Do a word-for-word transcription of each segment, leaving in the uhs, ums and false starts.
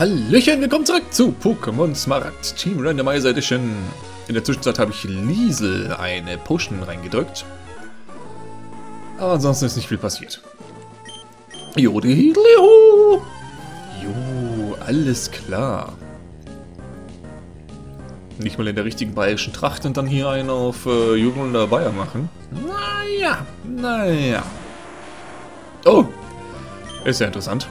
Hallöchen, willkommen zurück zu Pokémon Smaragd Team Randomizer Edition. In der Zwischenzeit habe ich Liesel eine Potion reingedrückt. Aber ansonsten ist nicht viel passiert. Jodihidliho! Jo, alles klar. Nicht mal in der richtigen bayerischen Tracht und dann hier einen auf äh, Jubelnder Bayer machen. Naja, naja. Oh, ist ja interessant.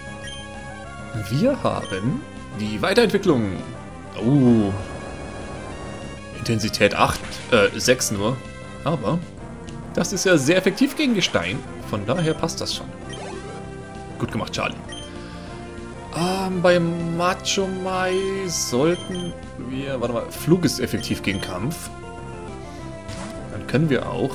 Wir haben die Weiterentwicklung. Oh. Intensität acht, äh, sechs nur. Aber das ist ja sehr effektiv gegen Gestein. Von daher passt das schon. Gut gemacht, Charlie. Ähm, beim Macho Mai sollten wir... Warte mal, Flug ist effektiv gegen Kampf. Dann können wir auch...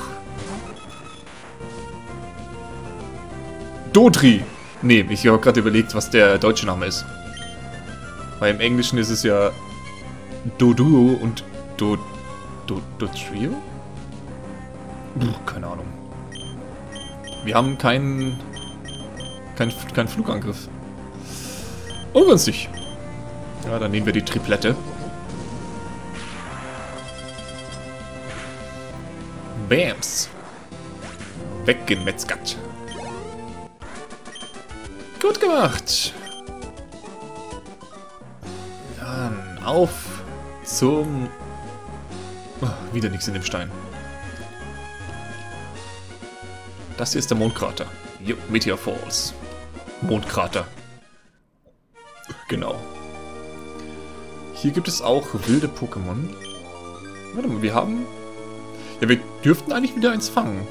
Dodri! Nee, ich habe gerade überlegt, was der deutsche Name ist. Weil im Englischen ist es ja Doduo und Do... Do... Dotrio? Keine Ahnung. Wir haben keinen... Keinen kein Flugangriff. Ungünstig. Ja, dann nehmen wir die Triplette. Bams. Weggemetzgert. Gut gemacht. Dann auf zum... Oh, wieder nichts in dem Stein. Das hier ist der Mondkrater. Jo, Meteor Falls. Mondkrater. Genau. Hier gibt es auch wilde Pokémon. Warte mal, wir haben... Ja, wir dürften eigentlich wieder eins fangen.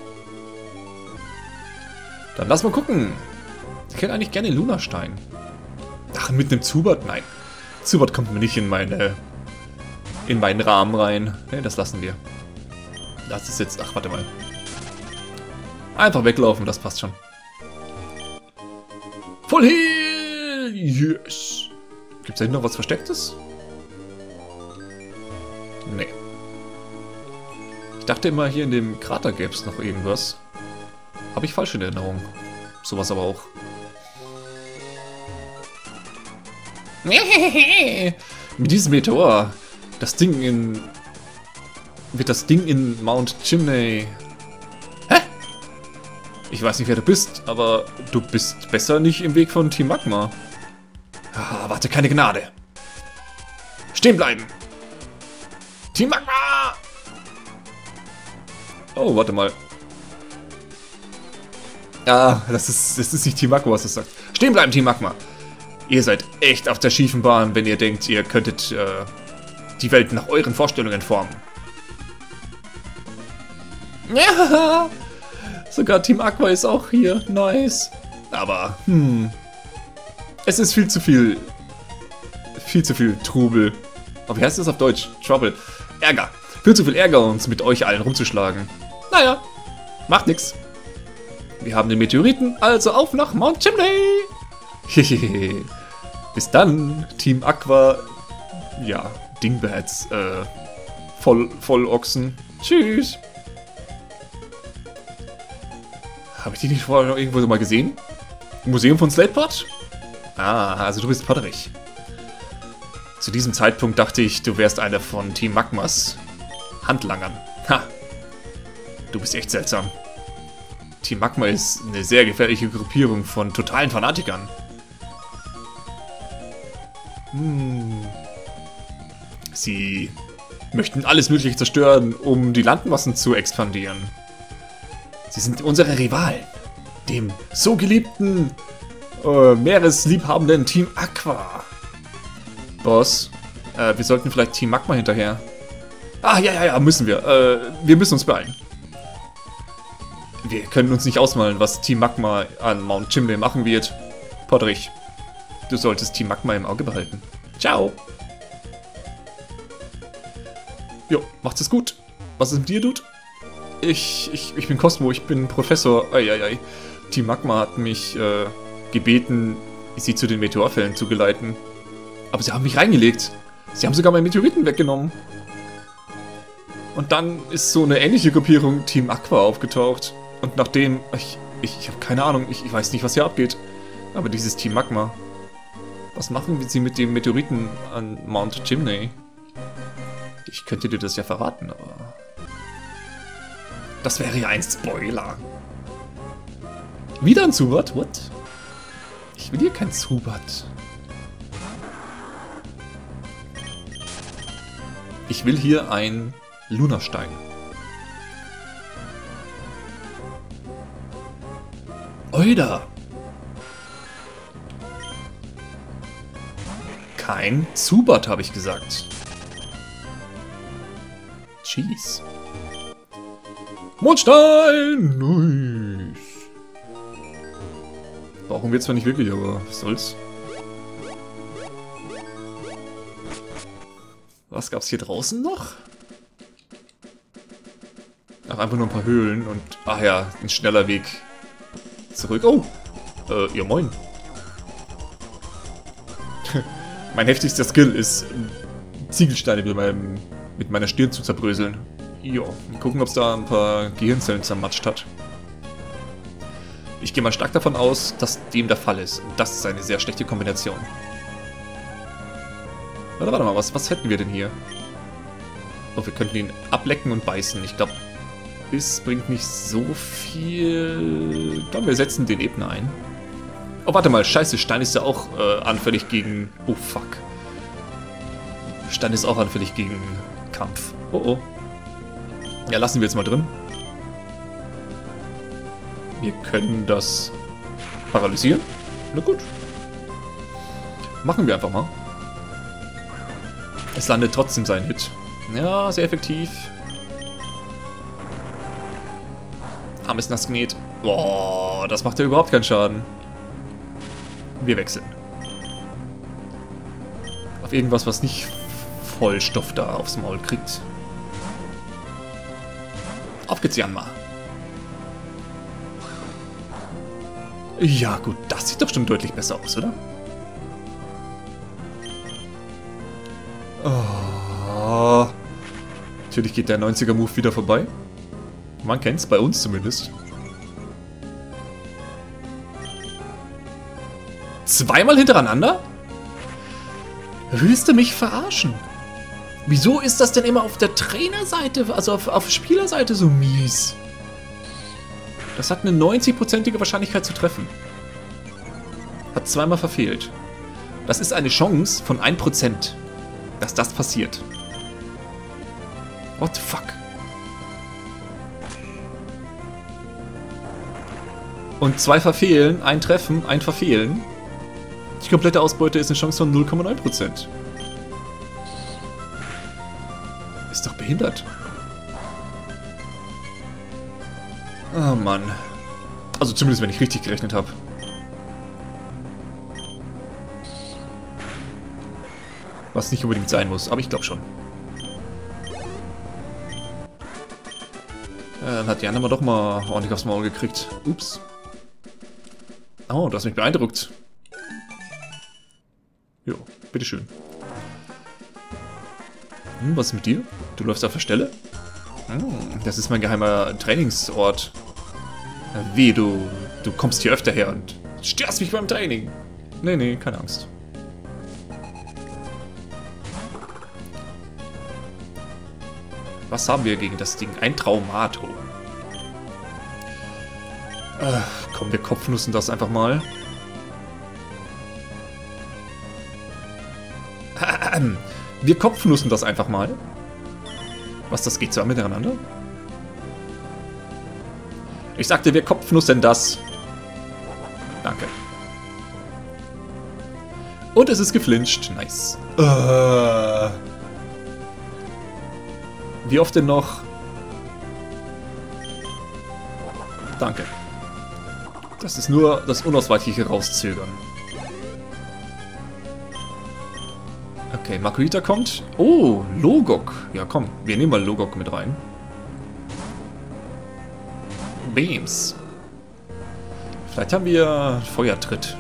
Dann lass mal gucken. Ich hätte eigentlich gerne Lunastein. Ach, mit einem Zubat? Nein. Zubat kommt mir nicht in meine... in meinen Rahmen rein. Ne, das lassen wir. Das ist jetzt... Ach, warte mal. Einfach weglaufen, das passt schon. Full Heal! Yes! Gibt es da hinten noch was Verstecktes? Nee. Ich dachte immer, hier in dem Krater gäbe es noch irgendwas. Habe ich falsch in Erinnerung. Sowas aber auch. Mit diesem Meteor. Das Ding in... Wird das Ding in Mount Chimney... Hä? Ich weiß nicht, wer du bist, aber du bist besser nicht im Weg von Team Magma. Ah, warte, keine Gnade. Stehen bleiben. Team Magma! Oh, warte mal. Ah, das ist, das ist nicht Team Magma, was das sagt. Stehen bleiben, Team Magma. Ihr seid echt auf der schiefen Bahn, wenn ihr denkt, ihr könntet äh, die Welt nach euren Vorstellungen formen. Ja, sogar Team Aqua ist auch hier. Nice. Aber, hm. Es ist viel zu viel. Viel zu viel Trubel. Aber wie heißt das auf Deutsch? Trouble. Ärger. Viel zu viel Ärger, uns mit euch allen rumzuschlagen. Naja, macht nix. Wir haben den Meteoriten, also auf nach Mount Chimney. Hehehe. Bis dann, Team Aqua. Ja, Dingbats. Äh, voll, voll Ochsen. Tschüss. Habe ich die nicht vorher noch irgendwo so mal gesehen? Im Museum von Slatepot? Ah, also du bist Potterich. Zu diesem Zeitpunkt dachte ich, du wärst einer von Team Magmas Handlangern. Ha! Du bist echt seltsam. Team Magma ist eine sehr gefährliche Gruppierung von totalen Fanatikern. Hm. Sie möchten alles Mögliche zerstören, um die Landmassen zu expandieren. Sie sind unsere Rivalen. Dem so geliebten, äh, meeresliebhabenden Team Aqua. Boss, äh, wir sollten vielleicht Team Magma hinterher. Ah, ja, ja, ja, müssen wir. Äh, wir müssen uns beeilen. Wir können uns nicht ausmalen, was Team Magma an Mount Chimney machen wird. Potterich, du solltest Team Magma im Auge behalten. Ciao. Jo, macht's es gut. Was ist mit dir, Dude? Ich, ich, ich bin Cosmo, ich bin Professor. Eieiei. Team Magma hat mich äh, gebeten, sie zu den Meteorfällen zu geleiten. Aber sie haben mich reingelegt. Sie haben sogar meinen Meteoriten weggenommen. Und dann ist so eine ähnliche Gruppierung Team Aqua aufgetaucht. Und nachdem... Ich, ich, ich habe keine Ahnung, ich, ich weiß nicht, was hier abgeht. Aber dieses Team Magma Was machen sie mit dem Meteoriten an Mount Chimney? Ich könnte dir das ja verraten, aber... Das wäre ja ein Spoiler. Wieder ein Zubat? What? Ich will hier kein Zubat. Ich will hier ein Lunastein. Oida! Kein Zubat, habe ich gesagt. Jeez. Mondstein! Nice. Brauchen wir zwar nicht wirklich, aber was soll's. Was gab's hier draußen noch? Ach, einfach nur ein paar Höhlen und... Ach ja, ein schneller Weg zurück. Oh! Äh, ja moin. Mein heftigster Skill ist, Ziegelsteine mit, meinem, mit meiner Stirn zu zerbröseln. Jo, mal gucken, ob es da ein paar Gehirnzellen zermatscht hat. Ich gehe mal stark davon aus, dass dem der Fall ist. Und das ist eine sehr schlechte Kombination. Warte, warte mal, was, was hätten wir denn hier? Oh, wir könnten ihn ablecken und beißen. Ich glaube, Biss bringt nicht so viel... Ich glaube, wir setzen den Ebner ein. Oh, warte mal, scheiße, Stein ist ja auch äh, anfällig gegen... Oh, fuck. Stein ist auch anfällig gegen Kampf. Oh, oh. Ja, lassen wir jetzt mal drin. Wir können das paralysieren. Na gut. Machen wir einfach mal. Es landet trotzdem sein Hit. Ja, sehr effektiv. Arm ist nass genäht. Boah, das macht ja überhaupt keinen Schaden. Wir wechseln. Auf irgendwas, was nicht voll Stoff da aufs Maul kriegt. Auf geht's, Janma. Ja gut, das sieht doch schon deutlich besser aus, oder? Oh. Natürlich geht der neunziger-Move wieder vorbei. Man kennt's, bei uns zumindest. Zweimal hintereinander? Willst du mich verarschen? Wieso ist das denn immer auf der Trainerseite, also auf, auf Spielerseite so mies? Das hat eine neunzig-prozentige Wahrscheinlichkeit zu treffen. Hat zweimal verfehlt. Das ist eine Chance von ein Prozent, dass das passiert. What the fuck? Und zwei verfehlen, ein Treffen, ein Verfehlen. Die komplette Ausbeute ist eine Chance von null Komma neun Prozent. Ist doch behindert. Oh Mann. Also zumindest, wenn ich richtig gerechnet habe. Was nicht unbedingt sein muss, aber ich glaube schon. Äh, dann hat Jan aber doch mal ordentlich aufs Maul gekriegt. Ups. Oh, du hast mich beeindruckt. Jo, bitteschön. Hm, was ist mit dir? Du läufst auf der Stelle? Hm, das ist mein geheimer Trainingsort. Wie, du, du kommst hier öfter her und störst mich beim Training. Nee, nee, keine Angst. Was haben wir gegen das Ding? Ein Traumato. Äh, komm, wir kopfnussen das einfach mal. Wir kopfnussen das einfach mal. Was, das geht zwar miteinander? Ich sagte, wir kopfnussen das. Danke. Und es ist geflincht. Nice. Uh. Wie oft denn noch? Danke. Das ist nur das Unausweichliche rauszögern. Okay, Margarita kommt. Oh, Logok. Ja, komm, wir nehmen mal Logok mit rein. Beams. Vielleicht haben wir Feuertritt.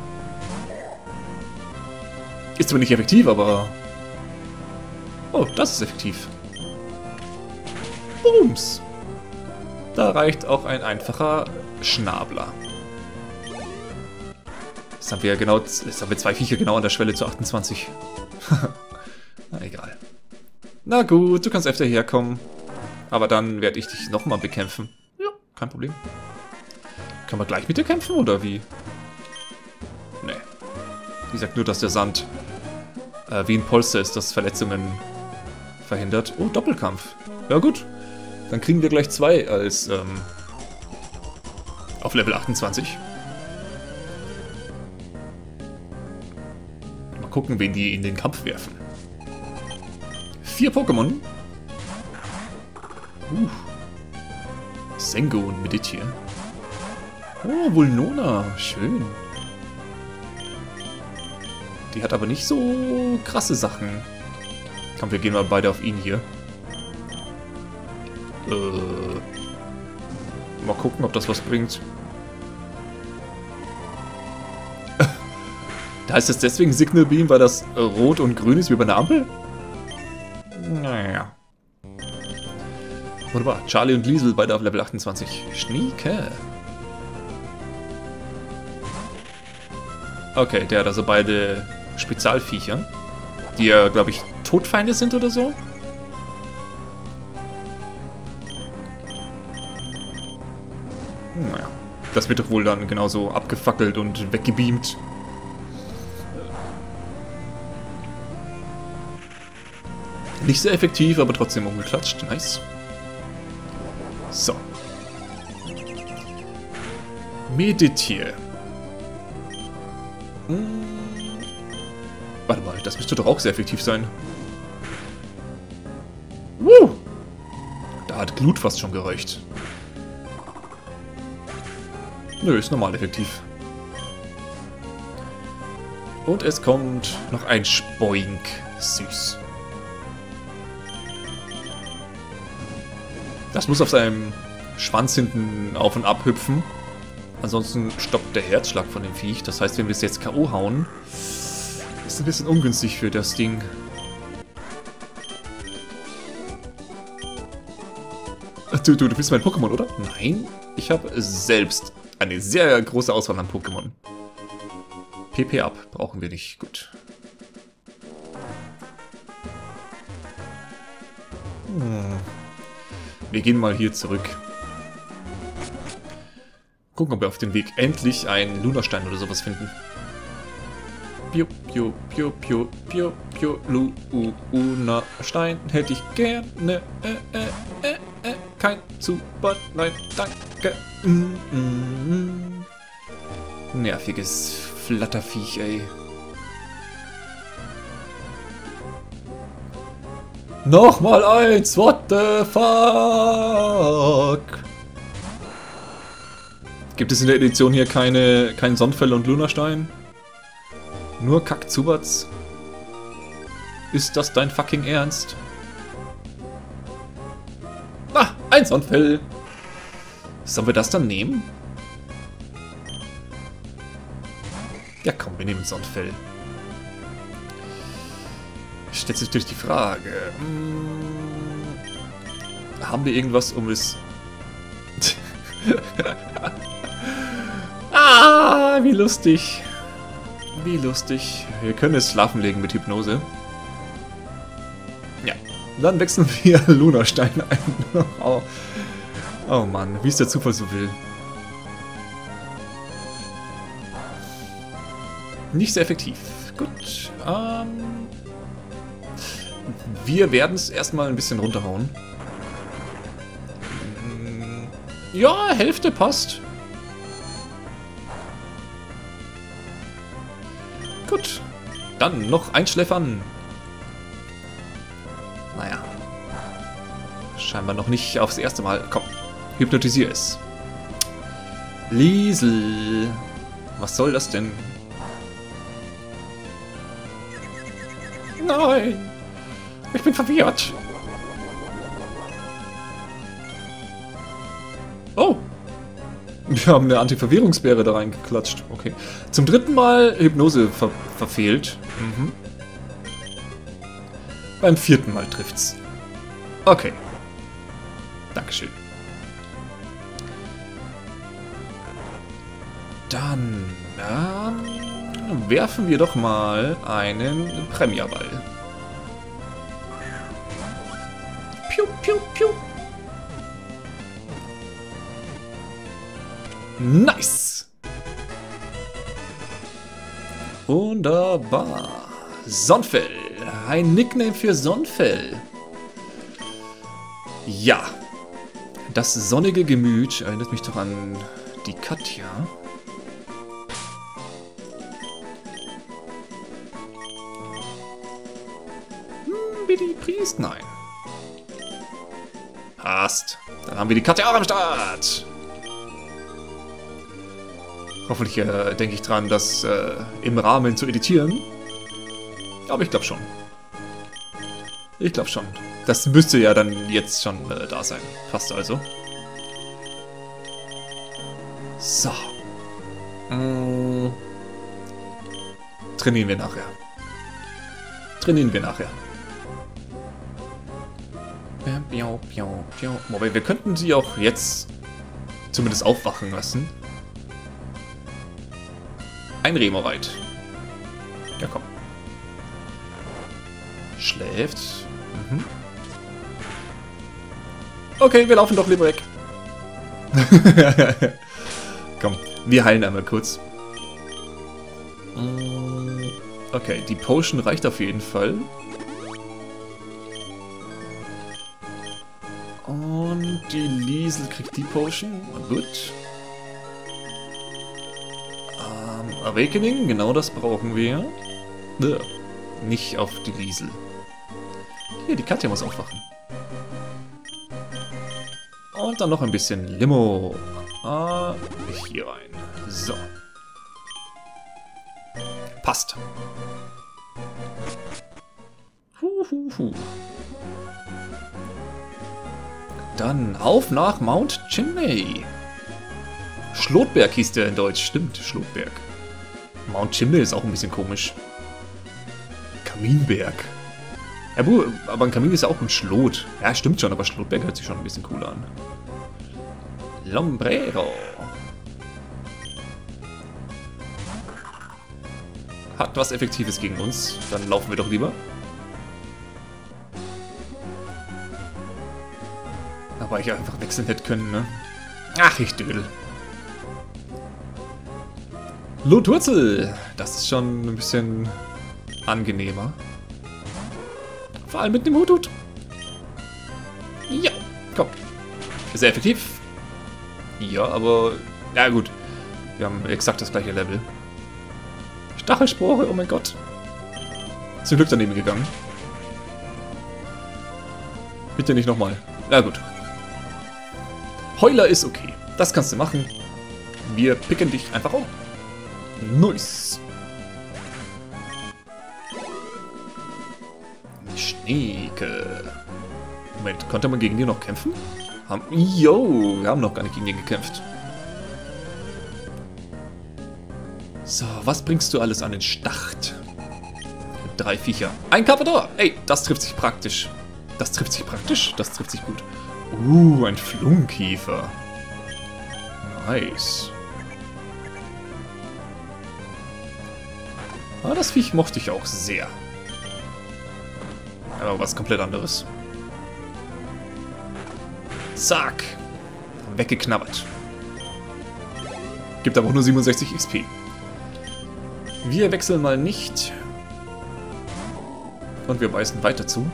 Ist zwar nicht effektiv, aber... Oh, das ist effektiv. Booms. Da reicht auch ein einfacher Schnabler. Jetzt haben wir genau, jetzt haben wir zwei Viecher genau an der Schwelle zu achtundzwanzig. Na egal. Na gut, du kannst öfter herkommen. Aber dann werde ich dich nochmal bekämpfen. Ja, kein Problem. Können wir gleich mit dir kämpfen, oder wie? Nee. Wie sagt nur, dass der Sand äh, wie ein Polster ist, das Verletzungen verhindert. Oh, Doppelkampf. Ja gut. Dann kriegen wir gleich zwei als ähm, auf Level achtundzwanzig. Mal gucken, wen die in den Kampf werfen. Vier Pokémon. Uh. Sengo und Medithier. Oh, Vulnona. Schön. Die hat aber nicht so krasse Sachen. Komm, wir gehen mal beide auf ihn hier. Äh, mal gucken, ob das was bringt. Da ist es deswegen Signal Beam, weil das rot und grün ist wie bei einer Ampel? Naja. Wunderbar. Charlie und Liesel beide auf Level achtundzwanzig. Schnieke. Okay, der hat also beide Spezialviecher, die ja, glaube ich, Todfeinde sind oder so. Naja, das wird doch wohl dann genauso abgefackelt und weggebeamt. Nicht sehr effektiv, aber trotzdem umgeklatscht. Nice. So. Medithier. Hm. Warte mal, das müsste doch auch sehr effektiv sein. Woo! Da hat Glut fast schon gereicht. Nö, ist normal effektiv. Und es kommt noch ein Spoink. Süß. Das muss auf seinem Schwanz hinten auf und ab hüpfen. Ansonsten stoppt der Herzschlag von dem Viech. Das heißt, wenn wir es jetzt K O hauen, ist ein bisschen ungünstig für das Ding. Du, du, du bist mein Pokémon, oder? Nein, ich habe selbst eine sehr große Auswahl an Pokémon. P P ab, brauchen wir nicht. Gut. Hm. Wir gehen mal hier zurück. Gucken, ob wir auf dem Weg endlich einen Lunastein oder sowas finden. Piu, piu, piu, piu, piu, piu, Lunastein hätte ich gerne. Äh, äh, äh, äh, kein Super, nein, danke. Mm, mm, mm. Nerviges Flatterviech, ey. Nochmal eins, what the fuck? Gibt es in der Edition hier keine, kein Sonnenfell und Lunastein? Nur Kack-Zubatz? Ist das dein fucking Ernst? Ah, ein Sonnenfell! Sollen wir das dann nehmen? Ja komm, wir nehmen Sonnenfell. Stellt sich natürlich die Frage, hm, haben wir irgendwas, um es... Ah, wie lustig. Wie lustig. Wir können es schlafen legen mit Hypnose. Ja, dann wechseln wir Lunastein ein. Oh. Oh Mann, wie es der Zufall so will. Nicht sehr effektiv. Gut. Ähm, wir werden es erstmal ein bisschen runterhauen. Ja, Hälfte passt. Gut. Dann noch einschläfern. Naja. Scheinbar noch nicht aufs erste Mal. Komm, hypnotisier es. Liesel. Was soll das denn? Nein. Ich bin verwirrt. Oh. Wir haben eine Anti-Verwirrungsbeere da reingeklatscht. Okay. Zum dritten Mal Hypnose ver verfehlt. Mhm. Beim vierten Mal trifft's. Okay. Dankeschön. Dann, ähm... Dann werfen wir doch mal einen Premierball. Piu, piu, piu. Nice! Wunderbar. Sonfell. Ein Nickname für Sonfell. Ja. Das sonnige Gemüt erinnert mich doch an die Katja. Hm, Billy Priest? Nein. Passt. Dann haben wir die Katja auch am Start. Hoffentlich äh, denke ich dran, das äh, im Rahmen zu editieren. Aber ich glaube schon. Ich glaube schon. Das müsste ja dann jetzt schon äh, da sein. Fast also. So. Mm. Trainieren wir nachher. Trainieren wir nachher. Wobei, wir könnten sie auch jetzt zumindest aufwachen lassen. Ein Remoraid. Ja, komm. Schläft. Mhm. Okay, wir laufen doch lieber weg. Komm, wir heilen einmal kurz. Okay, die Potion reicht auf jeden Fall. Und die Liesel kriegt die Potion. Gut. Ähm, Awakening, genau das brauchen wir. Ja, nicht auf die Liesel. Hier, die Katja muss aufwachen. Und dann noch ein bisschen Limo. Ah, hier rein. So. Passt. Hu, hu, hu. Dann auf nach Mount Chimney. Schlotberg hieß der in Deutsch. Stimmt, Schlotberg. Mount Chimney ist auch ein bisschen komisch. Kaminberg. Ja, aber ein Kamin ist ja auch ein Schlot. Ja, stimmt schon, aber Schlotberg hört sich schon ein bisschen cooler an. Lombrero. Hat was Effektives gegen uns. Dann laufen wir doch lieber. Aber ich einfach wechseln hätte können, ne? Ach, ich dödel. Lotwurzel. Das ist schon ein bisschen angenehmer. Vor allem mit dem Hutut. Ja, komm. Sehr effektiv. Ja, aber... Ja gut. Wir haben exakt das gleiche Level. Stachelspore, oh mein Gott. Zum Glück daneben gegangen. Bitte nicht nochmal. Ja gut. Heuler ist okay. Das kannst du machen. Wir picken dich einfach um. Nice. Schneeke. Moment, konnte man gegen die noch kämpfen? Haben, yo, wir haben noch gar nicht gegen den gekämpft. So, was bringst du alles an den Start? Drei Viecher. Ein Carpador. Ey, das trifft sich praktisch. Das trifft sich praktisch? Das trifft sich gut. Uh, ein Flunkiefer. Nice. Ah, das Viech mochte ich auch sehr. Aber was komplett anderes. Zack. Weggeknabbert. Gibt aber auch nur siebenundsechzig X P. Wir wechseln mal nicht. Und wir beißen weiter zu.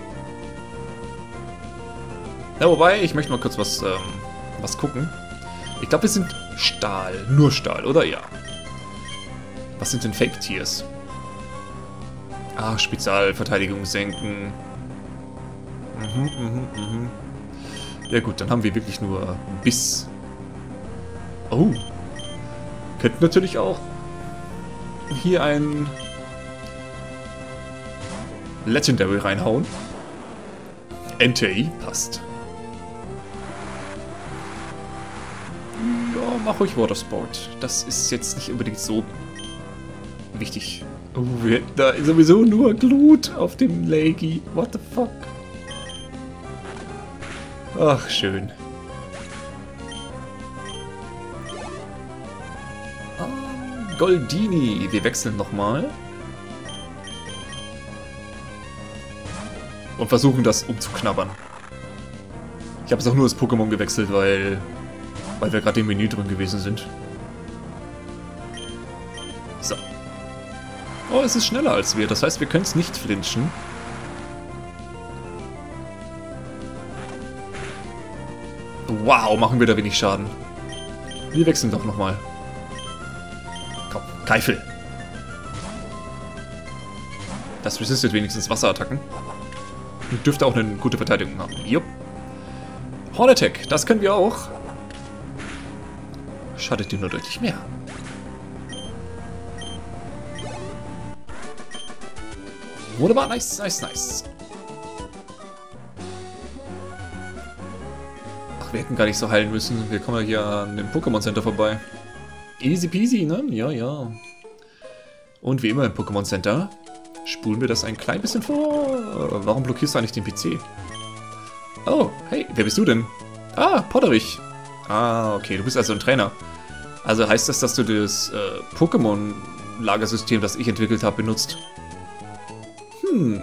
Ja, wobei, ich möchte mal kurz was, ähm, was gucken. Ich glaube, wir sind Stahl. Nur Stahl, oder? Ja. Was sind denn Fake-Tiers? Ah, Spezialverteidigung senken. Mhm, mhm, mhm. Ja gut, dann haben wir wirklich nur Biss. Oh. Könnten natürlich auch hier ein Legendary reinhauen. Entei passt. Ja, mach ruhig Watersport. Das ist jetzt nicht unbedingt so wichtig. Oh, wir hätten da sowieso nur Glut auf dem Lagi. What the fuck? Ach, schön. Goldini. Wir wechseln nochmal. Und versuchen das umzuknabbern. Ich habe jetzt auch nur das Pokémon gewechselt, weil, weil wir gerade im Menü drin gewesen sind. So. Oh, es ist schneller als wir. Das heißt, wir können es nicht flinchen. Wow, machen wir da wenig Schaden. Wir wechseln doch nochmal. Komm, Keifel. Das resistet wenigstens Wasserattacken. Und dürfte auch eine gute Verteidigung haben. Jupp. Horn Attack, das können wir auch. Schadet dir nur deutlich mehr. Wunderbar, nice, nice, nice. Ach, wir hätten gar nicht so heilen müssen. Wir kommen ja hier an dem Pokémon Center vorbei. Easy peasy, ne? Ja, ja. Und wie immer im Pokémon Center spulen wir das ein klein bisschen vor. Warum blockierst du eigentlich den P C? Oh, hey, wer bist du denn? Ah, Potterich. Ah, okay, du bist also ein Trainer. Also heißt das, dass du das äh, Pokémon-Lagersystem, das ich entwickelt habe, benutzt? Hm.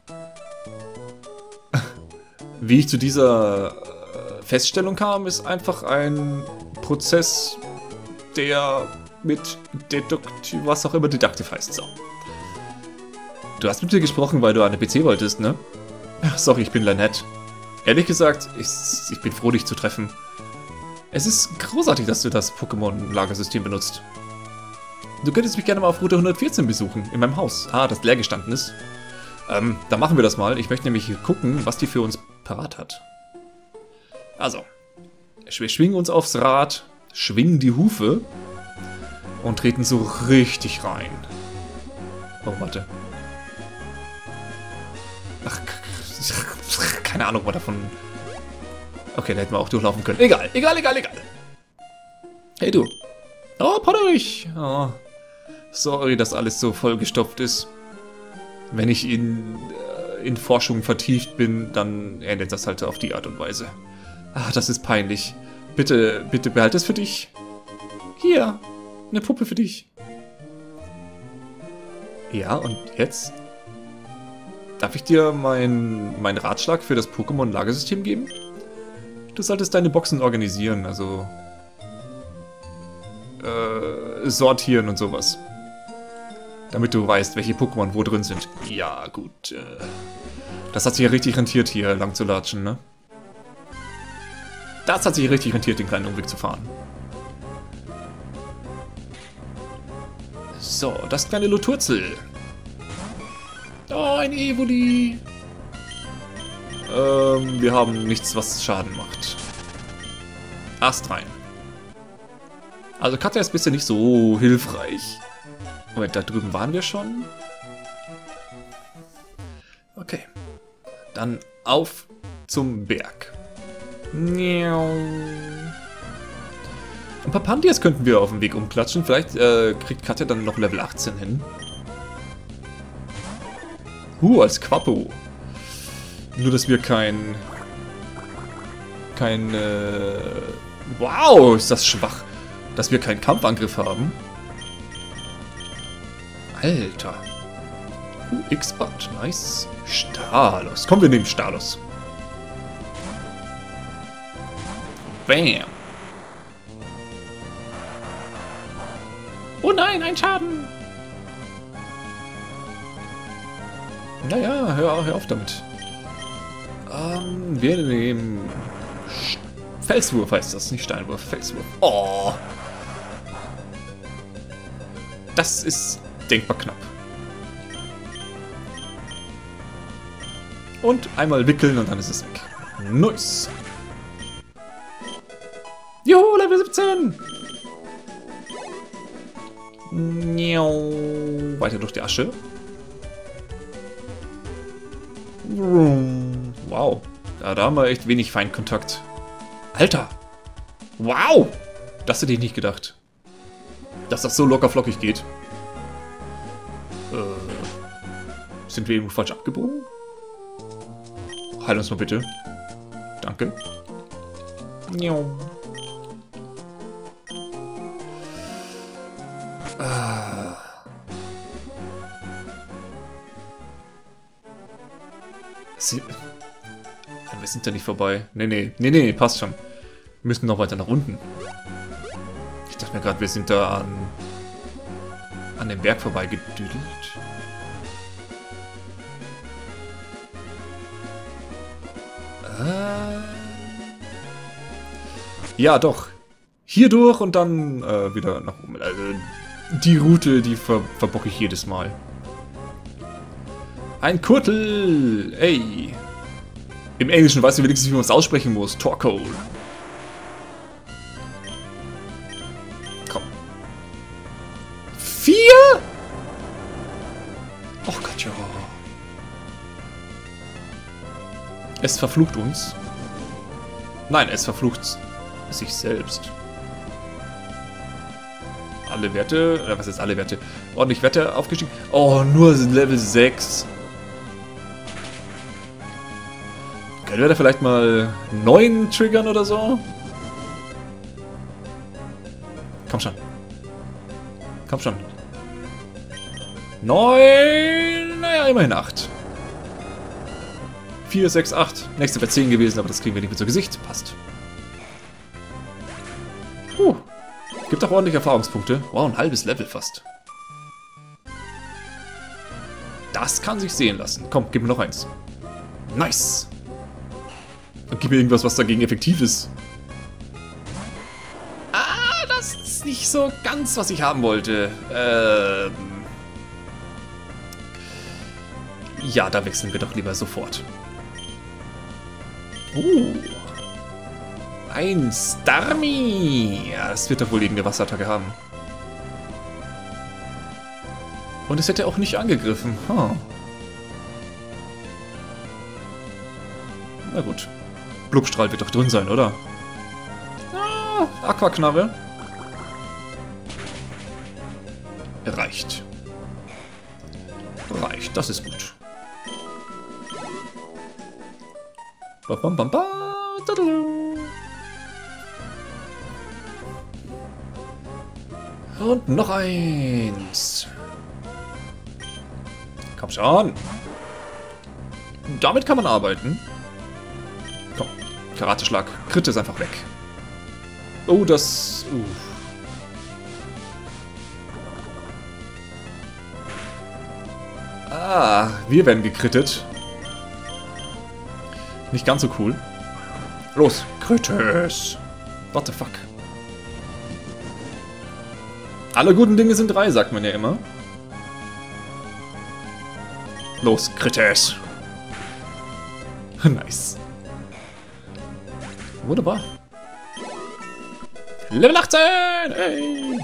Wie ich zu dieser äh, Feststellung kam, ist einfach ein Prozess, der mit Deduktiv, was auch immer Deduktiv heißt. So. Du hast mit mir gesprochen, weil du an den P C wolltest, ne? Ach, sorry, ich bin Lynette. Ehrlich gesagt, ich, ich bin froh, dich zu treffen. Es ist großartig, dass du das Pokémon-Lagersystem benutzt. Du könntest mich gerne mal auf Route hundertvierzehn besuchen, in meinem Haus. Ah, das leer gestanden ist. Ähm, dann machen wir das mal. Ich möchte nämlich gucken, was die für uns parat hat. Also, wir schwingen uns aufs Rad, schwingen die Hufe und treten so richtig rein. Oh, warte. Ach, keine Ahnung, was davon... Okay, da hätten wir auch durchlaufen können. Egal, egal, egal, egal. Hey, du. Oh, Potterich. Oh, sorry, dass alles so vollgestopft ist. Wenn ich in, äh, in Forschung vertieft bin, dann endet das halt auf die Art und Weise. Ach, das ist peinlich. Bitte, bitte behalte es für dich. Hier, eine Puppe für dich. Ja, und jetzt? Darf ich dir meinen mein Ratschlag für das Pokémon-Lagersystem geben? Du solltest deine Boxen organisieren, also äh, sortieren und sowas. Damit du weißt, welche Pokémon wo drin sind. Ja, gut. Äh, das hat sich ja richtig rentiert, hier lang zu latschen, ne? Das hat sich richtig rentiert, den kleinen Umweg zu fahren. So, das kleine Luturzel. Oh, ein Evoli. Ähm, wir haben nichts, was Schaden macht. Ast rein. Also Katja ist bisher nicht so hilfreich. Moment, da drüben waren wir schon. Okay. Dann auf zum Berg. Ein paar Pandias könnten wir auf dem Weg umklatschen. Vielleicht äh, kriegt Katja dann noch Level achtzehn hin. Huh, als Quappo. Nur, dass wir kein... Kein... Äh, wow, ist das schwach. Dass wir keinen Kampfangriff haben. Alter. Uh, X-Bad, nice. Stalos. Komm, wir nehmen Stalos. Bam. Oh nein, ein Schaden. Naja, hör, hör auf damit. Ähm, wir nehmen... St Felswurf heißt das, nicht Steinwurf. Felswurf. Oh. Das ist denkbar knapp. Und einmal wickeln und dann ist es weg. Nice. Juhu, Level siebzehn. Weiter durch die Asche. Wow. Ja, da haben wir echt wenig Feindkontakt. Alter. Wow. Das hätte ich nicht gedacht. Dass das so locker flockig geht. Äh, sind wir irgendwo falsch abgebogen? Heil uns mal bitte. Danke. Ah. Sie... Wir sind da nicht vorbei. Nee, nee, nee, nee, passt schon. Wir müssen noch weiter nach unten. Ich dachte mir gerade, wir sind da an... an dem Berg vorbeigedüdelt. Äh... Ja, doch. Hier durch und dann äh, wieder nach oben. Also, die Route, die ver verbocke ich jedes Mal. Ein Kurtel! Ey! Im Englischen weiß ich wenigstens, wie man es aussprechen muss. Torkoal. Komm. Vier? Oh Gott, ja. Es verflucht uns. Nein, es verflucht sich selbst. Alle Werte, äh, was ist alle Werte? Ordentlich Werte aufgestiegen. Oh, nur Level sechs. Können wir da vielleicht mal neun triggern oder so? Komm schon. Komm schon. neun, naja, immerhin acht. vier, sechs, acht. Nächste wäre zehn gewesen, aber das kriegen wir nicht mit so Gesicht. Passt. Puh. Gibt auch ordentlich Erfahrungspunkte. Wow, ein halbes Level fast. Das kann sich sehen lassen. Komm, gib mir noch eins. Nice. Und gib mir irgendwas, was dagegen effektiv ist. Ah, das ist nicht so ganz, was ich haben wollte. Ähm... Ja, da wechseln wir doch lieber sofort. Uh. Ein Starmie. Ja, das wird doch wohl irgendeine Wasserattacke haben. Und es hätte auch nicht angegriffen. Huh. Na gut. Blubstrahl wird doch drin sein, oder? Ah, Aquaknarre. Reicht. Reicht, das ist gut. Bam, bam, bam, bam. Und noch eins. Komm schon. Damit kann man arbeiten. Komm, Karateschlag. Crit ist einfach weg. Oh, das... Uh. Ah, wir werden gekrittet. Nicht ganz so cool. Los, Krittes. What the fuck? Alle guten Dinge sind drei, sagt man ja immer. Los, Krittes. Nice. Wunderbar. Level achtzehn! Hey.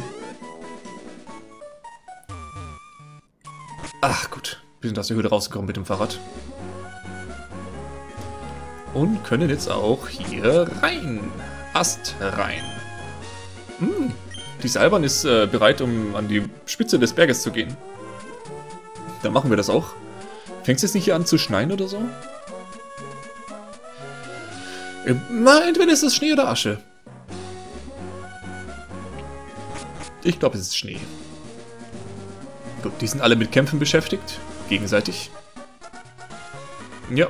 Ach gut, wir sind aus der Höhle rausgekommen mit dem Fahrrad. Und können jetzt auch hier rein. Ast rein. Hm. Die Seilbahn ist äh, bereit, um an die Spitze des Berges zu gehen. Dann machen wir das auch. Fängt es jetzt nicht hier an zu schneien oder so? Na, entweder ist es Schnee oder Asche. Ich glaube, es ist Schnee. Gut, die sind alle mit Kämpfen beschäftigt. Gegenseitig. Ja.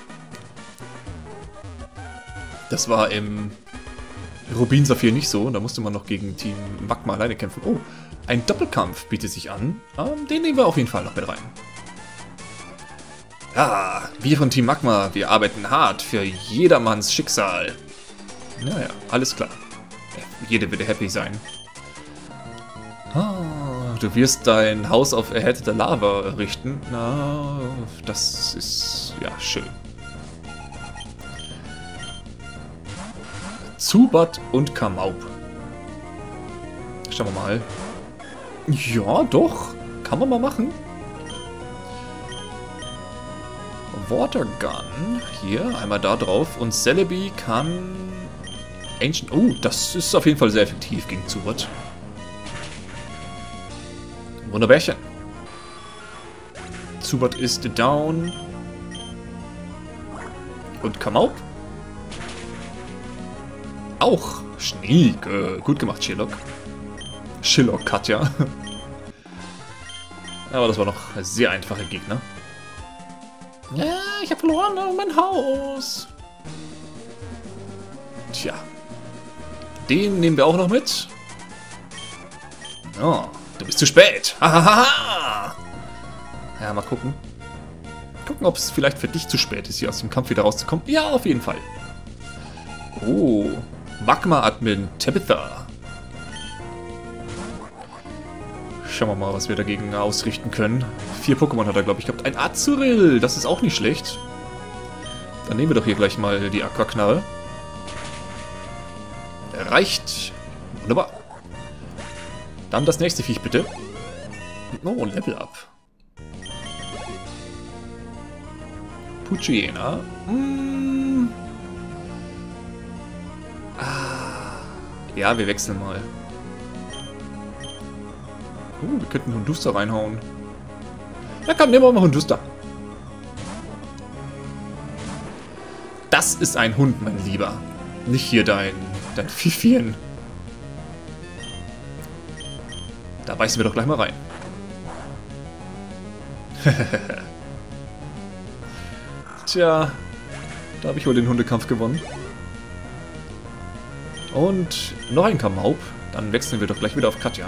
Das war im Rubin Saphir nicht so. Da musste man noch gegen Team Magma alleine kämpfen. Oh, ein Doppelkampf bietet sich an. Ähm, den nehmen wir auf jeden Fall noch mit rein. Ja, wir von Team Magma, wir arbeiten hart für jedermanns Schicksal. Naja, alles klar. Jeder würde happy sein. Ah, du wirst dein Haus auf erhärteter Lava errichten. Na, das ist ja schön. Zubat und Kamaup. Schauen wir mal. Ja, doch. Kann man mal machen. Watergun. Hier, einmal da drauf. Und Celebi kann... Ancient... Oh, das ist auf jeden Fall sehr effektiv gegen Zubat. Wunderbärchen. Zubat ist down. Und Kamaup? Auch. Schniek. Äh, gut gemacht, Shillock. Shillock, Katja. Aber das war noch sehr einfache Gegner. Ja, ich habe verloren mein Haus. Tja. Den nehmen wir auch noch mit. Oh, du bist zu spät. Hahaha. Ja, mal gucken. Gucken, ob es vielleicht für dich zu spät ist, hier aus dem Kampf wieder rauszukommen. Ja, auf jeden Fall. Oh, Magma-Admin Tabitha. Schauen wir mal, was wir dagegen ausrichten können. Vier Pokémon hat er, glaube ich, gehabt. Ein Azurill, das ist auch nicht schlecht. Dann nehmen wir doch hier gleich mal die Aquaknarre. Reicht. Wunderbar. Dann das nächste Viech, bitte. Oh, Level Up. Poochyena. Hm. Ah. Ja, wir wechseln mal. Uh, wir könnten Hunduster reinhauen. Na komm, nehmen wir mal Hunduster. Das ist ein Hund, mein Lieber. Nicht hier dein, dein Fifien. Da beißen wir doch gleich mal rein. Tja, da habe ich wohl den Hundekampf gewonnen. Und noch ein Kamaup. Dann wechseln wir doch gleich wieder auf Katja.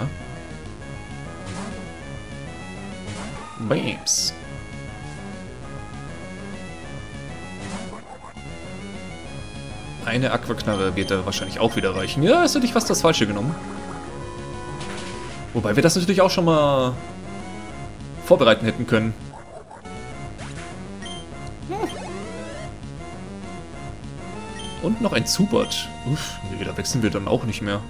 Bams. Eine Aquaknarre wird da wahrscheinlich auch wieder reichen. Ja, ist hätte ich fast das Falsche genommen. Wobei wir das natürlich auch schon mal vorbereiten hätten können. Hm. Und noch ein Zubat. Uff, nee, da wechseln wir dann auch nicht mehr.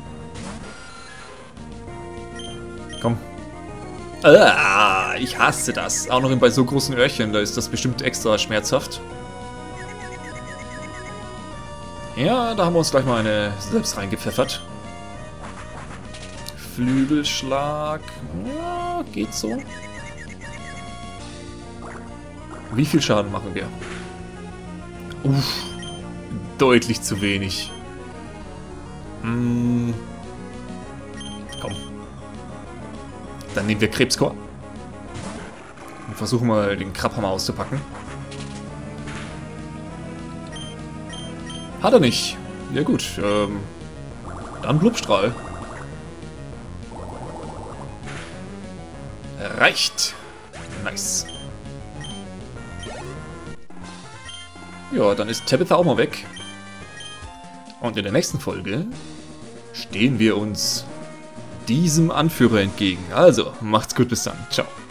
Komm. Ah, ich hasse das. Auch noch bei so großen Öhrchen, da ist das bestimmt extra schmerzhaft. Ja, da haben wir uns gleich mal eine selbst reingepfeffert. Flügelschlag. Ja, geht so. Wie viel Schaden machen wir? Uff, deutlich zu wenig. Hm. Komm. Dann nehmen wir Krebscore. Und versuchen mal den Krabhammer auszupacken. Hat er nicht. Ja gut. Ähm, dann Blubstrahl. Reicht. Nice. Ja, dann ist Tabitha auch mal weg. Und in der nächsten Folge stehen wir uns diesem Anführer entgegen. Also, macht's gut, bis dann. Ciao.